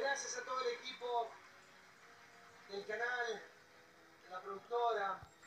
gracias a todo el equipo del canal, de la productora,